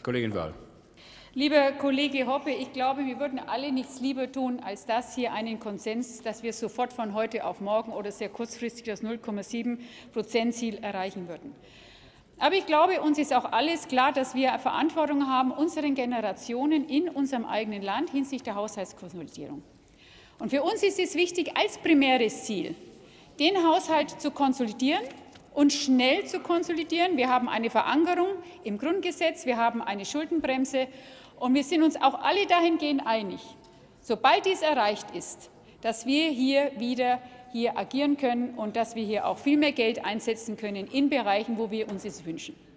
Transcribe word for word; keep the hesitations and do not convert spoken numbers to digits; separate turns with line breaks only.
Kollegin Wörl.
Lieber Kollege Hoppe, ich glaube, wir würden alle nichts lieber tun, als das hier einen Konsens, dass wir sofort von heute auf morgen oder sehr kurzfristig das null Komma sieben Prozent Ziel erreichen würden. Aber ich glaube, uns ist auch alles klar, dass wir Verantwortung haben unseren Generationen in unserem eigenen Land hinsichtlich der Haushaltskonsolidierung. Und für uns ist es wichtig, als primäres Ziel, den Haushalt zu konsolidieren und schnell zu konsolidieren. Wir haben eine Verankerung im Grundgesetz, wir haben eine Schuldenbremse und wir sind uns auch alle dahingehend einig, sobald dies erreicht ist, dass wir hier wieder hier agieren können und dass wir hier auch viel mehr Geld einsetzen können in Bereichen, wo wir uns es wünschen.